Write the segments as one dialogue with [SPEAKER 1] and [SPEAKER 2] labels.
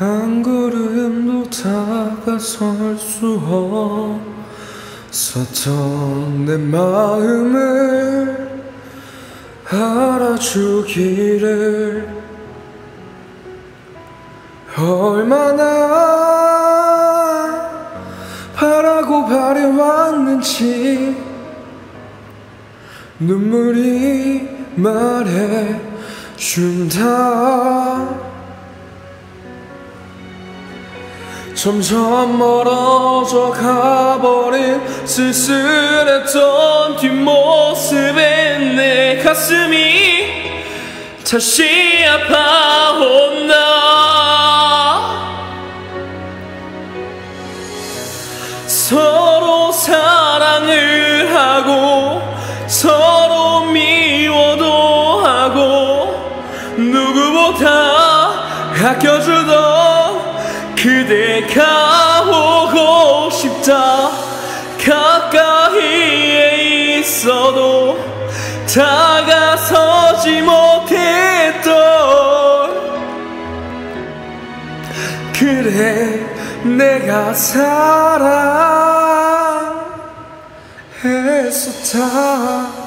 [SPEAKER 1] 한 걸음도 다가설 수 없었던 내 마음을 알아주기를 얼마나 바라고 바래왔는지 눈물이 말해준다. 점점 멀어져 가버린 쓸쓸했던 뒷모습에 내 가슴이 다시 아파온다. 서로 사랑을 하고 서로 미워도 하고 누구보다 아껴주던 그대가 오고 싶다. 가까이에 있어도 다가서지 못했던 그래 내가 사랑했었다.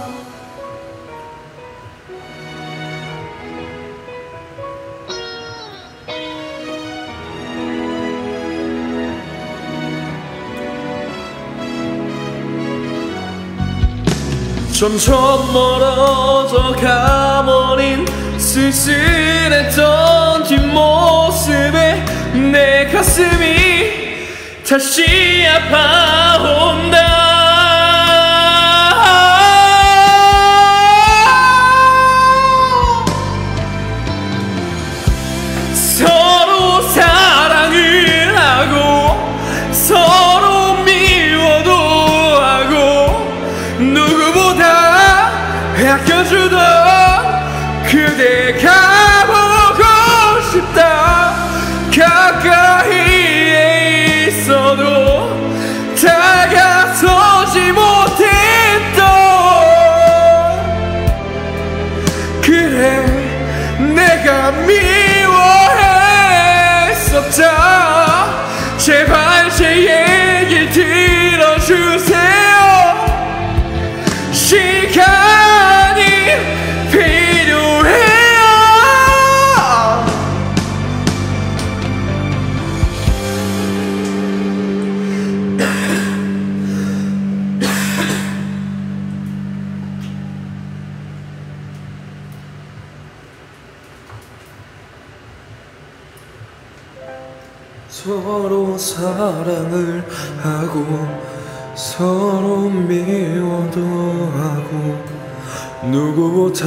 [SPEAKER 1] 점점 멀어져 가버린 쓸쓸했던 뒷모습에 내 가슴이 다시 아파온다. 서로 사랑을 하고 서로 미워도 하고 누구보다 아껴주던 그대가 보고 싶다. 가까이에 있어도 다가서지 못했던 그래 내가 미워했었다. 제발 제 얘기 들어주세요. 시간이 필요해요. 서로 사랑을 하고 서로 미워도 하고 누구보다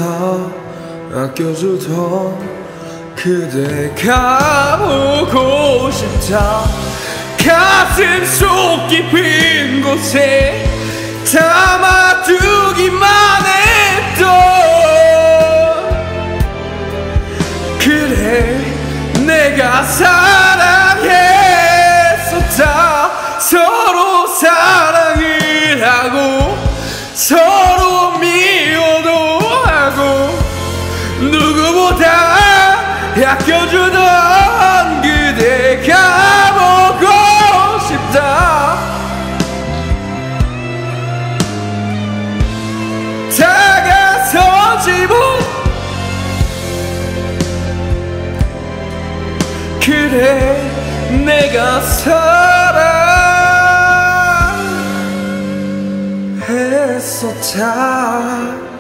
[SPEAKER 1] 아껴주던 그대가 보고 싶다. 가슴 속 깊은 곳에 담아두기만 했던 그래 내가 사랑했었다. 서로 사랑을 하고 서로 미워도 하고 누구보다 아껴주던 그대가 보고 싶다. 다가서지 못 그래 내가 사랑했었다.